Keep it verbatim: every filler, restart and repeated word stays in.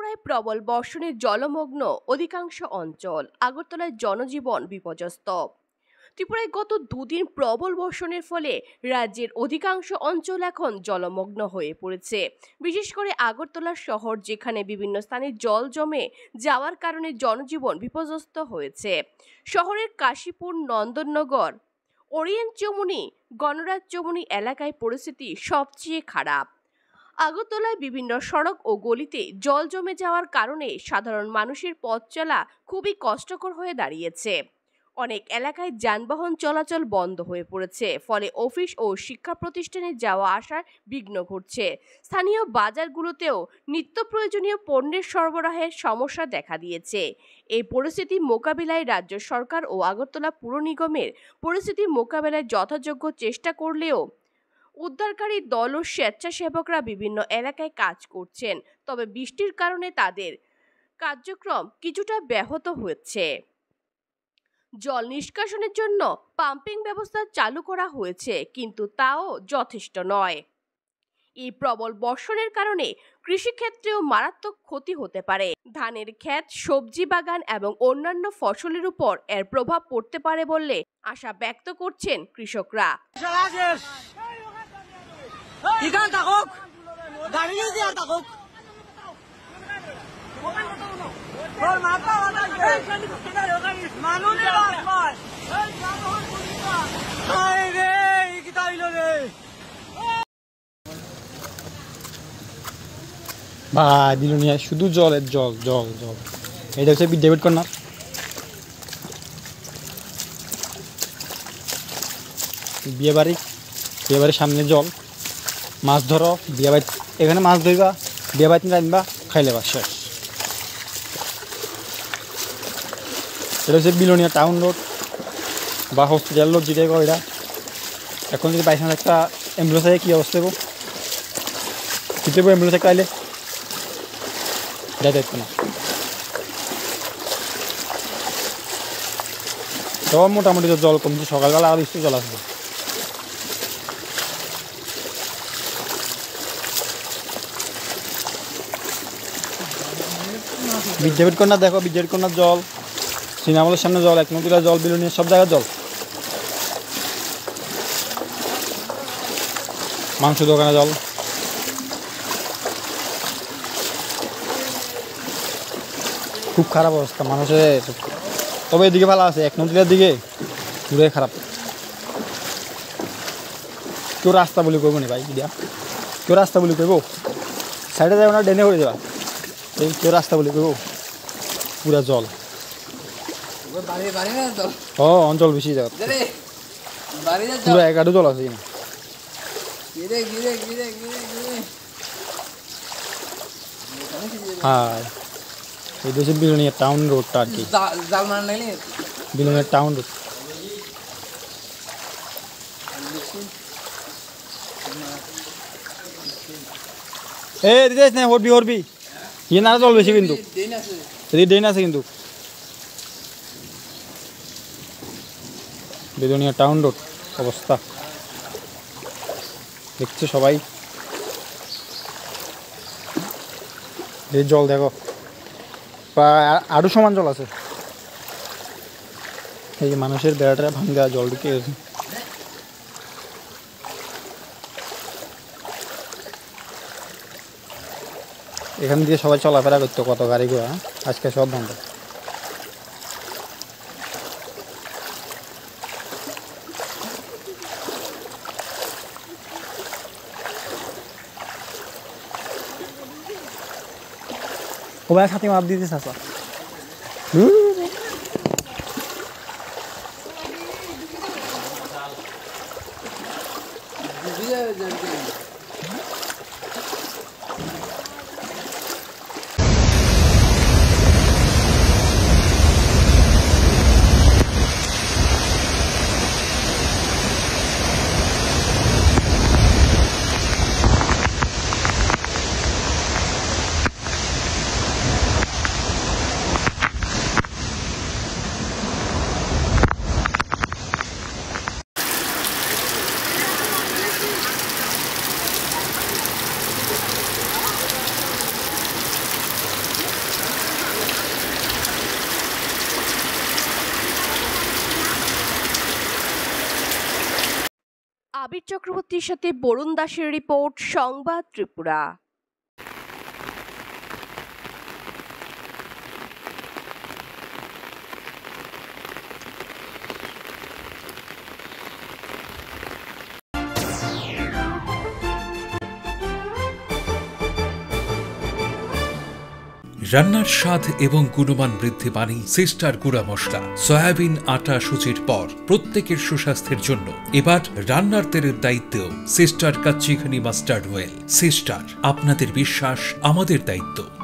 ত্রিপুরায় প্রবল বর্ষণে জলমগ্ন অধিকাংশ অঞ্চল, আগরতলায় জনজীবন বিপর্যস্ত। ত্রিপুরায় গত দুদিন প্রবল বর্ষণের ফলে রাজ্যের অধিকাংশ অঞ্চল এখন জলমগ্ন হয়ে পড়েছে। বিশেষ করে আগরতলা শহর, যেখানে বিভিন্ন স্থানে জল জমে যাওয়ার কারণে জনজীবন বিপর্যস্ত হয়েছে। শহরের কাশীপুর, নন্দননগর, ওরিয়েন্ট চৌমুহনী, গণরাজ চৌমুহনী এলাকায় পরিস্থিতি সবচেয়ে খারাপ। আগরতলায় বিভিন্ন সড়ক ও গলিতে জল জমে যাওয়ার কারণে সাধারণ মানুষের পথ চলা খুবই কষ্টকর হয়ে দাঁড়িয়েছে। অনেক এলাকায় যানবাহন চলাচল বন্ধ হয়ে পড়েছে, ফলে অফিস ও শিক্ষা প্রতিষ্ঠানে যাওয়া আসার বিঘ্ন ঘটছে। স্থানীয় বাজারগুলোতেও নিত্য প্রয়োজনীয় পণ্যের সরবরাহের সমস্যা দেখা দিয়েছে। এই পরিস্থিতি মোকাবিলায় রাজ্য সরকার ও আগরতলা পুর নিগমের পরিস্থিতি মোকাবিলায় যথাযোগ্য চেষ্টা করলেও উদ্ধারকারী দল ও স্বেচ্ছাসেবকরা বিভিন্ন এলাকায় কাজ করছেন, তবে বৃষ্টির কারণে তাদের কার্যক্রম কিছুটা ব্যাহত হচ্ছে। জল নিষ্কাশনের জন্য পাম্পিং ব্যবস্থা চালু করা হয়েছে, কিন্তু তাও যথেষ্ট নয়। এই প্রবল বর্ষণের কারণে কৃষিক্ষেত্রেও মারাত্মক ক্ষতি হতে পারে। ধানের ক্ষেত, সবজি বাগান এবং অন্যান্য ফসলের উপর এর প্রভাব পড়তে পারে বলে আশা ব্যক্ত করছেন কৃষকরা। ভাই বিলুনিয়া শুধু জলের জল জল জল এটা হচ্ছে বিদ্যাপীঠ কন্যা। বিয়ে বাড়ি বিয়ে বাড়ির সামনে জল, মাছ ধরো, বিয়ে বাড়ি এখানে মাছ ধরবা, বিয়ে বাড়িতে রাখবা, খাইলে বা শেষ। এটা হচ্ছে বিলুনিয়া টাউন রোড বা হসপিটাল রোড, যেটাই কো এটা। এখন যদি বাইসান একটা অ্যাম্বুলেন্স আছে, কী অবস্থা দেবো? কিছু অ্যাম্বুলেন্স একটা আইলে এটা দেখতো না। সব মোটামুটি তো জল কমছে, সকালবেলা আর একটু জল আসবে। বিদ্যাপীঠ কন্যা দেখো, বিদ্যাপীঠ কন্যার জল, সিনেমালের সামনে জল, এক নদীরা জল, বিলুনিয়া সব জায়গায় জল। মাংস দোকানে জল। খুব খারাপ অবস্থা মানুষের। তবে এদিকে ভালো আছে, এক নদীর দিকে পুরো খারাপ। কেউ রাস্তা বলি করবো না ভাই, দিয়া কেউ রাস্তা বলি করবো, সাইডে যাবো না, ডেনে হয়ে যাবা। এই কেউ রাস্তা বলি করবো, পুরা জল। ও অঞ্চল বেশি জায়গা পুরো এগারো জল আছে। হ্যাঁ, এই দেশে বিলুনিয়া টাউন রোডটা আর কি, বিলুনিয়া টাউন রোড। এ দিতে না, হরবি হরবি ইয়ে না জল বেশি, কিন্তু এদিকে ড্রেন আছে কিন্তু। বিলুনিয়া টাউন রোড অবস্থা দেখছে সবাই। এই জল দেখো, প্রায় আরো সমান জল আছে। এই যে মানুষের বেড়াটা ভাঙ্গা, জল ঢুকে গেছে। এখান দিয়ে সবাই চলাফেরা করতো, কত গাড়ি ঘোড়া, আজকে সব বন্ধ। ও ভাই সাথে মাপ দিতে চাচা। আবির চক্রবর্তীর সাথে বরুণ দাসের রিপোর্ট, সংবাদ ত্রিপুরা। রান্নার স্বাদ এবং গুণমান বৃদ্ধি পানি সিস্টার গুঁড়া মশলা। সয়াবিন আটা সুজির পর প্রত্যেকের সুস্বাস্থ্যের জন্য এবার রান্নার তেলের দায়িত্বেও sister kachi ghani mustard oil. Sister, আপনাদের বিশ্বাস আমাদের দায়িত্ব।